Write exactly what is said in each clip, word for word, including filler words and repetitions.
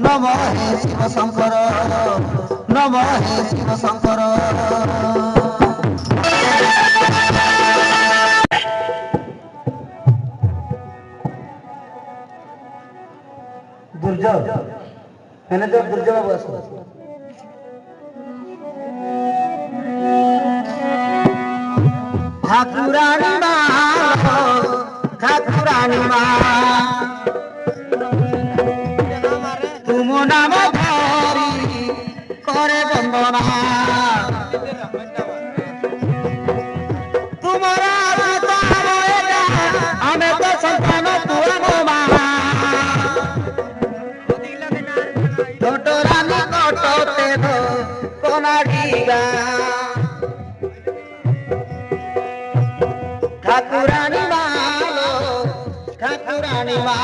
नम हे शिव शंकर नम हे शिव शंकर दुर्जय मैनेजर दुर्जय बाबू आसो ठाकुरानी माँ ठाकुरानी माँ तुम नाम धरी करे वंदना तुम्हारा हमें तो संतान तुम माँ छोटरानी कटोते दो कोनाडीगा ठाकुरानी मालो ठाकुरानी माँ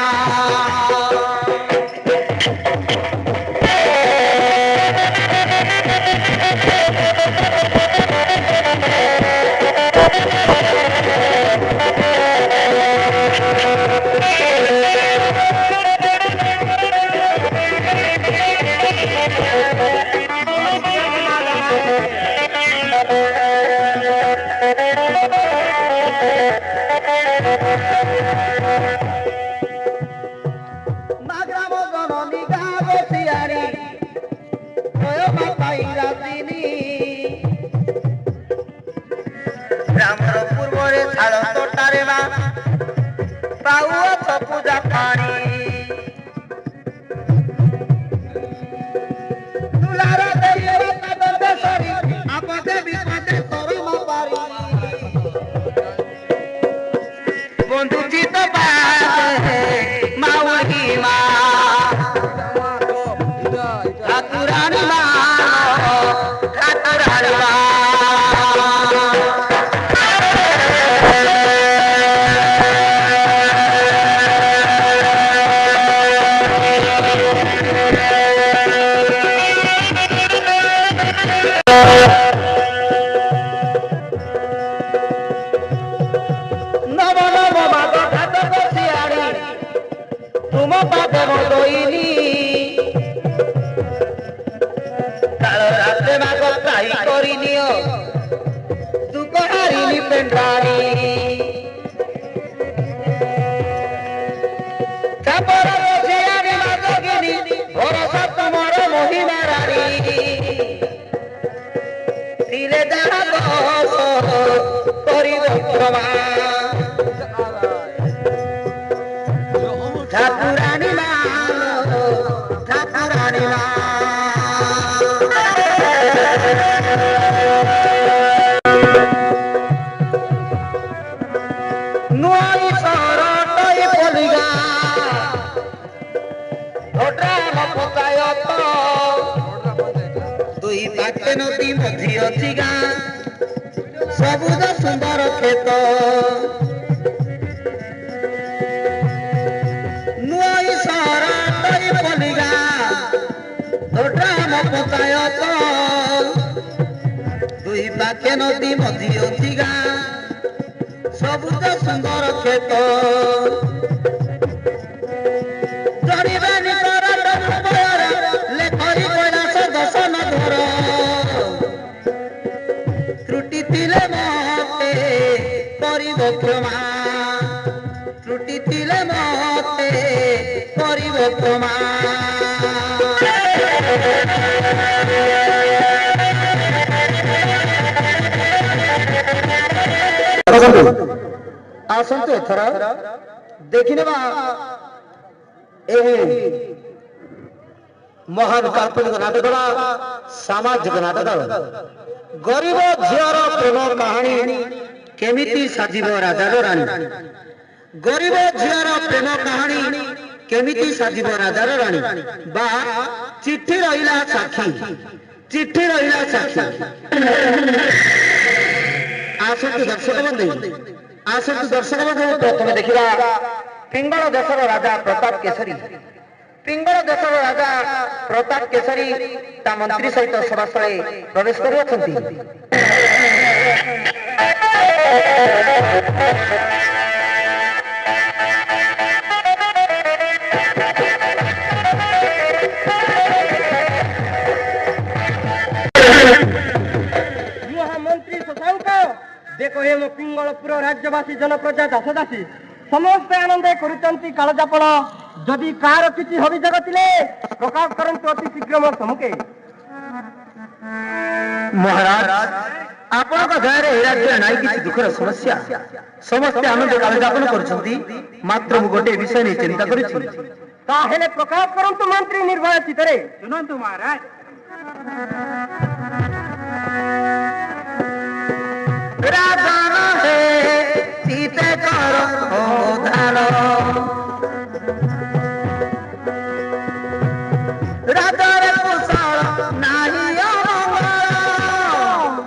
पूजा पानी दुलारा देवी पदे सरी आपदे विपदे करम पारी बंधु चित पाए माउली माँ ठाकुरानी माँ ठाकुरानी माँ ठाकुरानी माँ ठाकुरानी माँ नुआई सहरा टई पलिगा ढोड्रा न पकाय दुई पाटे नदी मझी अछि गाँ सबुज सुंदर खेत नुआई सहरा टई पलिगा ढोड्रा न पकाय दुई पाटे नदी मझी अछि गाँ सबुज सुंदर खेत जड़ीबानी लेखरी कैलाश दर्शन धर त्रुटि तिले मते करिब क्षमा त्रुटि तिले मते करिब क्षमा आसंतु एथर देखिने महान काल्पनिक नाटक सामाजिक नाटक गरीब झीर प्रेम कहानी केमिति साजिब राजा रानी गरीब झीर प्रेम कहानी केमिति साजिब राजा रानी बा चिट्ठी रहिला साक्षी चिट्ठी रहिला साक्षी आसंतु दर्शक बंधु आसंतु दर्शक बंधु प्रथम देखिबा पिंगल देशर राजा प्रताप केसरी पिंगल देशर राजा प्रताप केसरी ता मंत्री सहित सभास्थले प्रवेश करुछंती देखो हे मो पिंगलपुर राज्यवासी जनप्रजा दासदासी समस्त आनंद करुचंती कालजापन जदि कार किछि हवि जगतिले प्रकाश करंतु अति शीघ्र मो सम्मुखे। महाराज आपण का दयारे ए राज्य नाई किछि दुखर समस्या समस्त आनंद कालजापन करुचंती मात्र मु गोटे विषय नै चिंता करिछि ताहेले प्रकाश करंतु मंत्री निर्भय चितरे सुनंतु महाराज राजन हे सीते कर ओधान राजर कुशल नाही अमंगल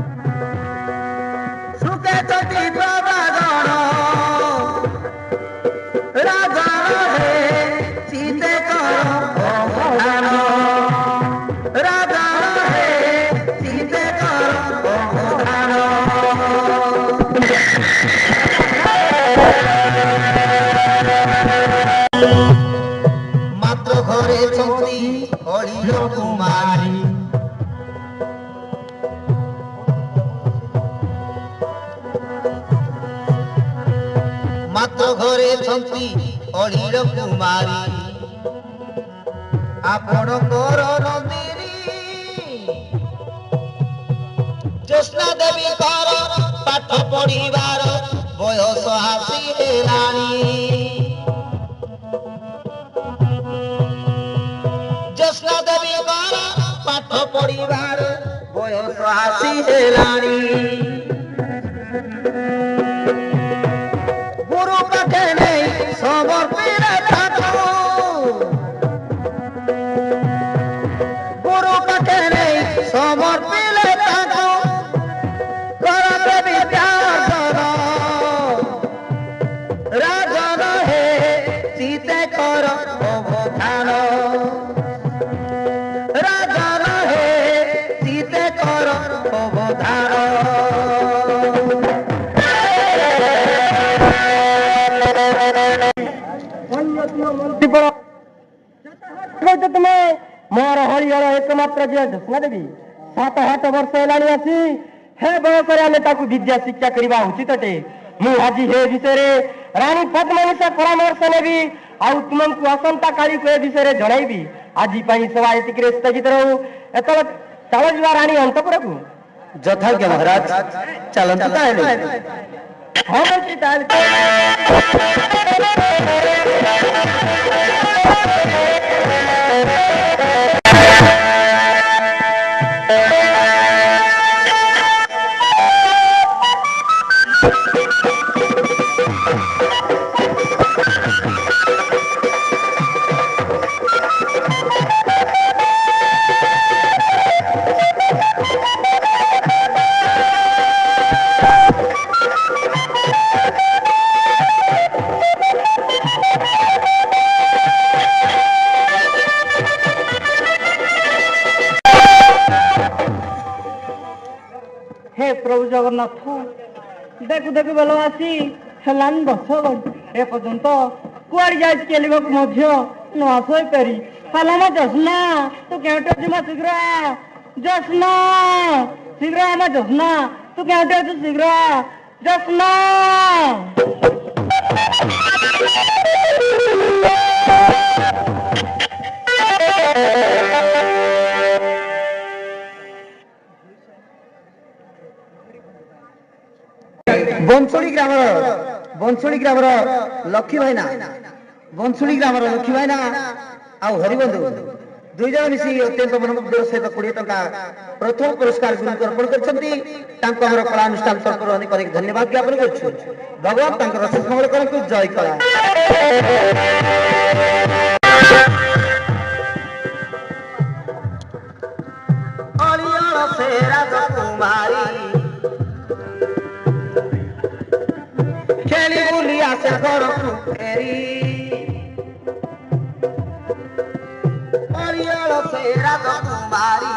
सुखे चटी प्रभागण राजन हे सीते कर ओधान राजन हे सीते कर ओधान मात्र घरे चौरी अड़िल कुमारी मात्र घरे छंती अड़िल कुमारी आपण कर नंदिनी कृष्णा देवी कर पाठ पढ़िबार बयस आसी हेलानी कृष्णा देवी कर पाठ पढ़िबार बयस आसी हेलानी गुरु पाखे नहीं समर्पित ठाकुर गुरु पाखे नहीं समर्पित ठाकुर करते विद्यार्जन राजन हे सीते कर अवधान राजन हे सीते कर अवधान तुम मोर हरिहर एकमात्र झील ज्योत्स्ना देवी सात आठ वर्ष है आसी हे बयस आम विद्या शिक्षा करने उचित अटे मु आज हे विषय रानी पद्मनी परामर्श नेबी आउ तुमको आसंता काली को विषय जनइबी आज सभा एतिक स्थगित रहू एत चल जा रानी अंतपुर को यथाज्ञ महाराज चलंतु ताहेले हाँ मंत्री ताहेले प्रभु जगन्नाथ देखु देखु बेल आसी हेलान दस ए पर्यंत कुआड़ जाए चलवा न आसई पारी हला मा जस्ना तू केउटे अछि मा शीघ्र जस्ना शीघ्र आमा जस्ना तू केउटे अछि शीघ्र जस्ना बंसुड़ी ग्राम बंसुड़ी ग्राम लक्ष्मी भाईना बंसुड़ी ग्राम लक्ष्मी भाईना आउ हरिबंधु दुई जन मिसी अत्यंत मनोमुग्ध सहित कोड़े टंका प्रथम पुरस्कार गुरु अर्पण कर कलानुष्ठान तरफ अनेक अनेक धन्यवाद ज्ञापन कर भगवान मंगल करंतु जय कला खेली बुली आसे घर फेरी अरियल से राजकुमारी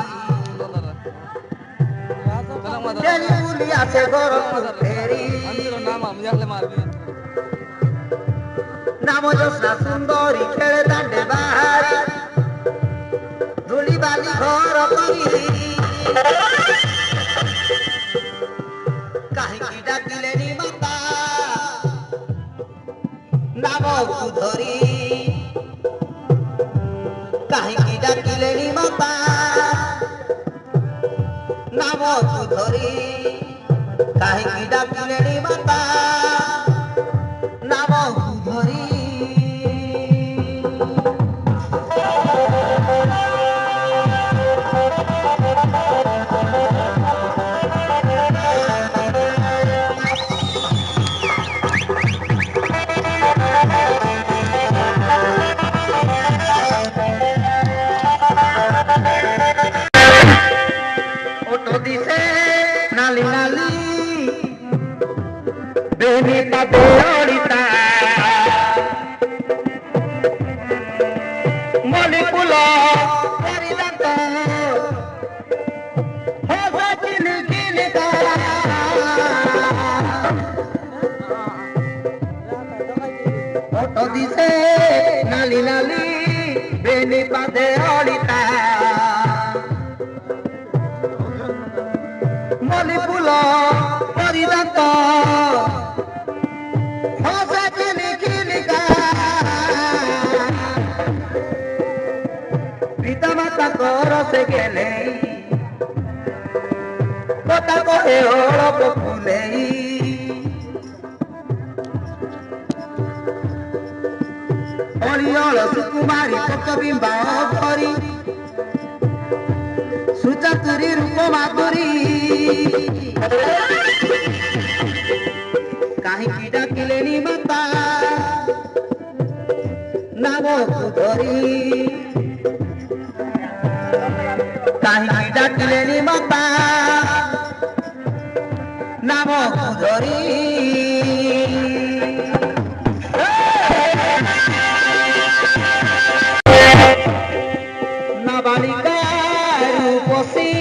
खेली बुली आसे घर फेरी नाम जोस्ना सुंदरी खेले दांडे बाहारी धूली बाली घर करी कहीं ନାମକୁ ଧରି କାହିଁକି ଡାକିଲେଣି ମାତା ନାମକୁ ଧରି କାହିଁକି ଡାକିଲେଣି ମାତା ନାମକୁ ଧରି নালি নালি বেনি পাবে অড়িতা মলি ফুল পরিদাত হবে কিনি কিনি ফটো দিছে নালি নালি বেনি পাবে অড়িতা মলি ফুল পরিদাত হসে কিনি কিনিকা পিতা মাতা করসে গেলে কথা কহে অড়প ফুলেই অলিয়ল সুকুমারী পকবিম্বা ভরি সুচাতুরি রূপ মাধুরী কাহিঁকি ডাকিলেনি মাতা নামକୁ ধরি কাহিঁকি ডাকিলেনি মাতা নামକୁ ধরি নাবালিকা রূপসী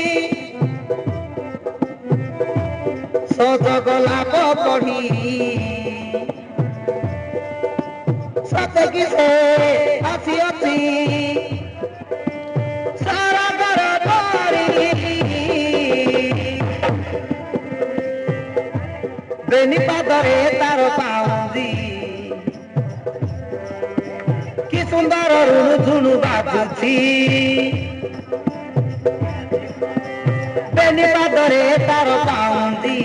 সজগলাপ পড়ি সতে কি সে আসি অছি সারা ঘর পরি বেনি পাদরে তার পাউজি কি সুন্দর রুণু ঝুণু বাজুছি বেনি পাদরে তার পাউজি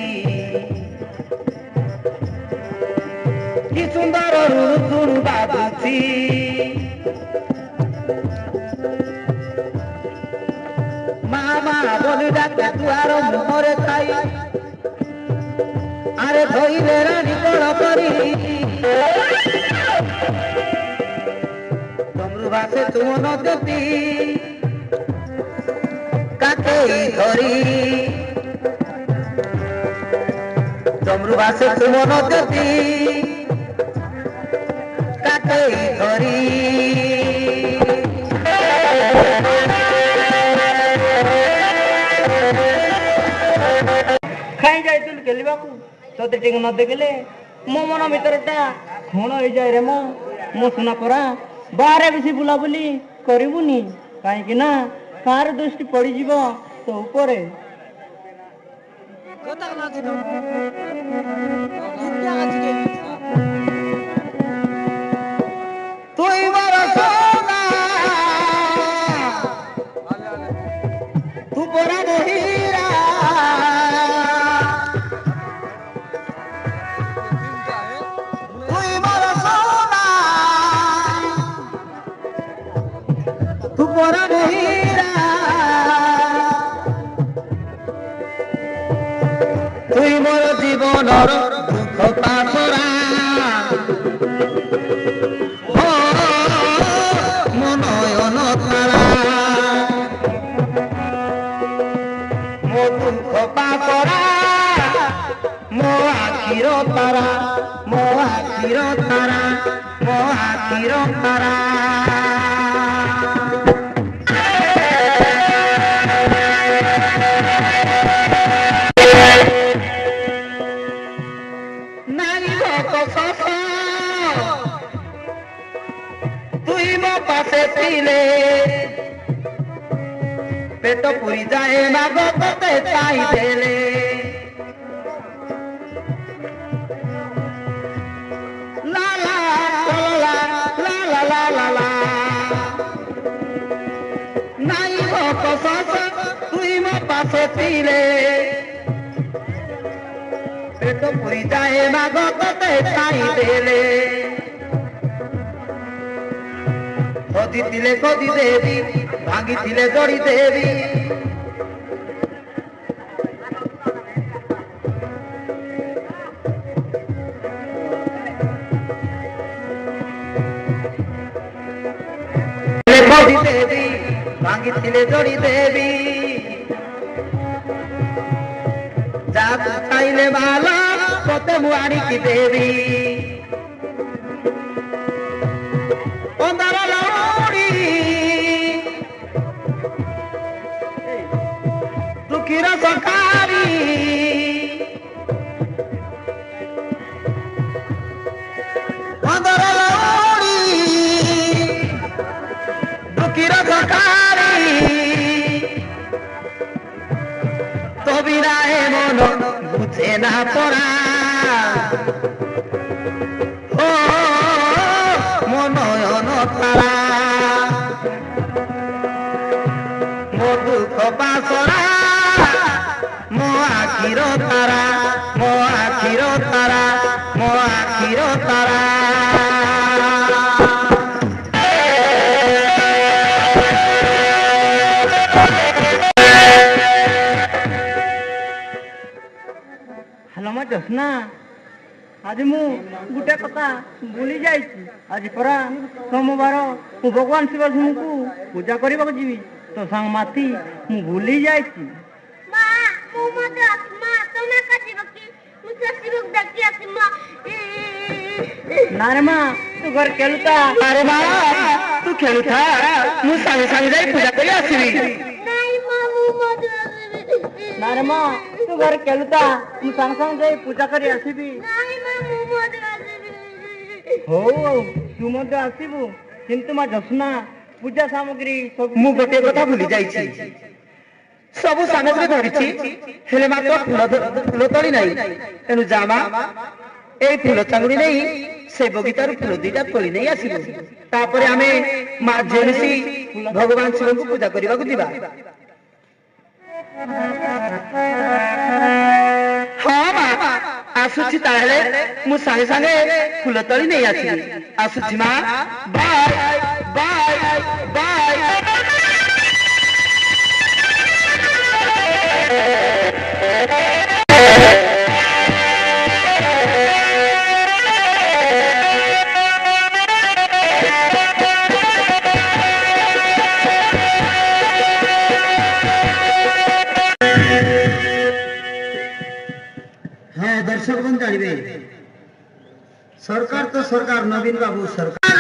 কি সুন্দর রুণু ঝুণু বাজুছি মা মা বলি ডাকে দুয়ার মুহরে খাই আরে ধইলে রানী কল করি তমরু ভাসে তুমন দেতি কাকে ধরি তমরু ভাসে তুমন দেতি কাকে ধরি ଖାଇ ଯାଇଥିଲୁ ଖେଳିବାକୁ ତତେ ଟିକେ ନ ଦେଖିଲେ ମୋ ମନ ଭିତରଟା ଖଣ ହେଇଯାଏ ରେ ମୋ ମୋ ସୁନା ପରା ବାହାରେ ବେଶୀ ବୁଲାବୁଲି କରିବୁନି କାହିଁକି ନା କାହାର ଦୃଷ୍ଟି ପଡ଼ିଯିବ ତୋ ଉପରେ তুই বড় সোনা তু বড় বহিরা তুই বড় সোনা তু বড় বহিরা তুই মোর জীবনর দুঃখ পাথরা মনয়ন তারা মো দুঃখ পাথরা মো আখির তারা মো আখির তারা মো আখির তারা নারী ভক্ত তুই মো পাশে ছিলে পেট পুরি যায় না গতে চাই দেলে লালা ସେତିଲେ ପେଟ ପୁରି ଯାଏ ମାଗ ତତେ ଖାଇଦେଲେ ଖୋଜିଥିଲେ ଖୋଜି ଦେବି ଭାଙ୍ଗିଥିଲେ ଯୋଡ଼ି ଦେବି ଖୋଜି ଦେବି ଭାଙ୍ଗିଥିଲେ ଯୋଡ଼ି ଦେବି ଯାହାକୁ ଖାଇଲେ ବାଲା ତତେ ମୁଁ ଆଣିକି ଦେବି ପନ୍ଦର ଲଉଡ଼ି ଦୁଃଖୀର ସକାରୀ ପନ୍ଦର ଲଉଡ଼ି ଦୁଃଖୀର ସକାରୀ তো বিরায় মন বুঝে না পড়া ও মনয়ন তারা মো দুঃখ বাসরা মো আখির তারা মো আখির তারা মো আখির তারা হ্যালো মা জোসনা আজ মু গোটে কথা ভুলি যাইছি আজ পরা সোমবার মু ভগবান শিবଙ୍କୁ ପୂଜା କରିବାକୁ ଯିବି ତ ସାଙ୍ଗ ମାତି ମୁଁ ଭୁଲି ଯାଇଛି মা মু মজা মা তোমরা কাছে বকি মু সসিবক ডাকি আসি মা না রে মা ତୁ ଘରେ ଖେଳୁଥା আরে মা তু খেলুথা মু সাঙ্গে সাঙ্গে যাই পূজা করে আসিবি নাই মা মু মজা না রে মা ତୁ ଘରେ ଖେଳୁଥା ମୁଁ ସାଙ୍ଗେ ସାଙ୍ଗେ ଯାଇ ପୂଜା କରି ଆସିବି নাই মা মু মজা ହଉ ଆଉ ତୁ ମଧ୍ୟ ଆସିବୁ କିନ୍ତୁ ମା ଜୋସନା ପୂଜା ସାମଗ୍ରୀ ସବୁ ମୁଁ ଗୋଟିଏ କଥା ଭୁଲି ଯାଇଛି ସବୁ ସାମଗ୍ରୀ ଧରିଛି ହେଲେ ମାତ୍ର ଫୁଲ ଫୁଲ ତୋଳି ନାହିଁ ତେଣୁ ଯା ମା এই ফুল চাଙ୍ଗୁଡ଼ି ନେଇ ସେ ବଗିଚାରୁ ଫୁଲ ଦିଟା ତୋଳି ନେଇ ଆସିବୁ ତାପରେ ଆମେ ମା ଝିଅ ମିଶି ଭଗବାନ ଶିବଙ୍କୁ ପୂଜା କରିବାକୁ ଯିବା ହଁ ମା ଆସୁଛି ତାହେଲେ ମୁଁ ସାଙ୍ଗେ ସାଙ୍ଗେ ଫୁଲ ତୋଳି ନେଇ ଆସିବି ଆସୁଛି ମା ବାଏ ବାଏ ବାଏ दर्शक बन जानिबे सरकार तो सरकार नवीन बाबू सरकार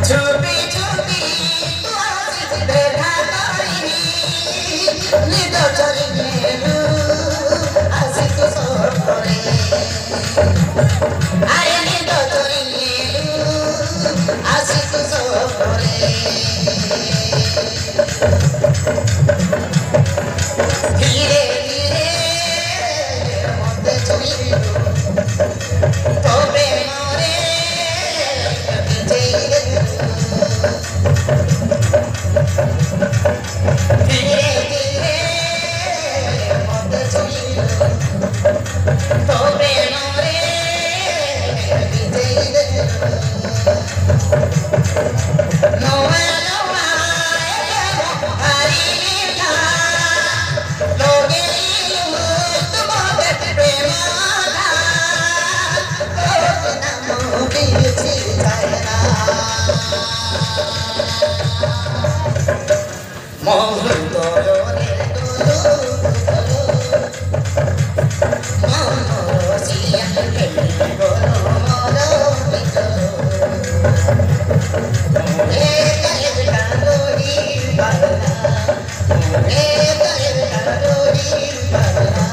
छुपी छुपी तू आसी देखा करी निद चली गेलु आसी तू सोरे आरे निद चली गेलु आसी तू सोरे धीरे धीरे मते चली तो प्रेमरे धीरे धीरे मते चली तो प्रेमरे नोआ नोआ हरी ना लोगे तुमोगे प्रेमना तो नमो बीची जायना मोहन तोरो रे तोरो मोरो सिया के गोरो मोरो बितो ए करे डालोरी बाला ए करे डालोरी बाला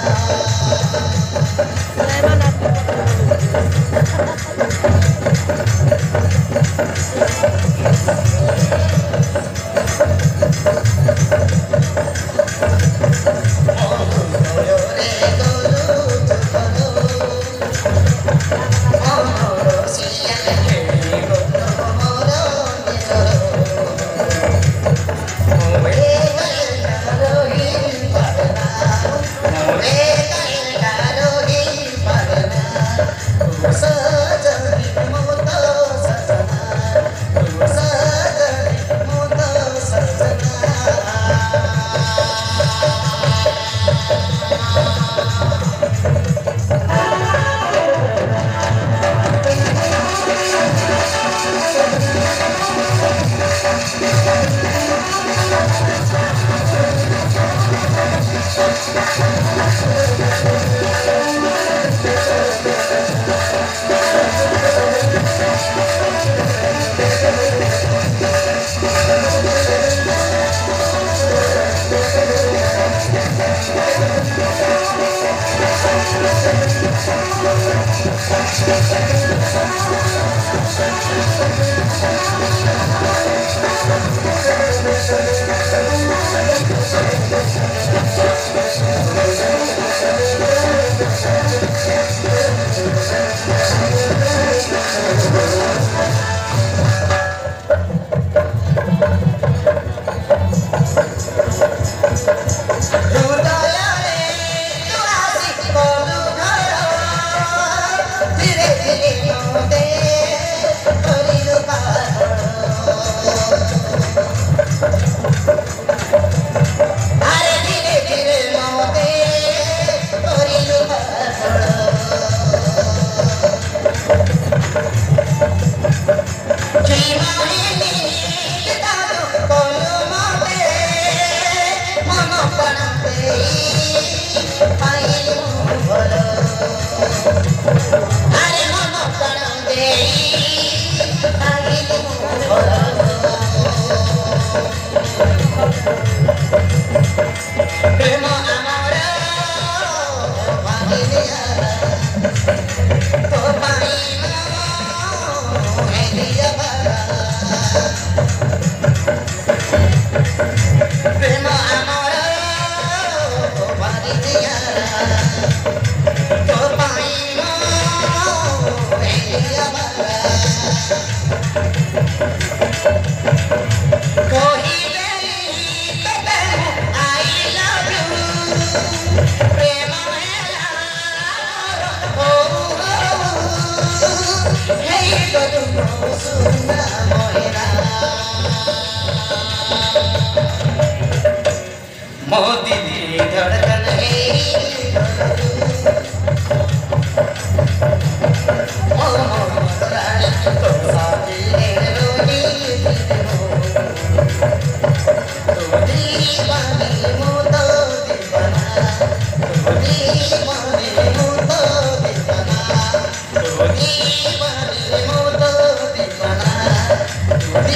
मोदी दी धड़कन है ओ मोहराज तो साथी रोनी तो दीवानी मोतो दीवाना तो दीवानी मोतो दीवाना तो दीवानी मोतो दीवाना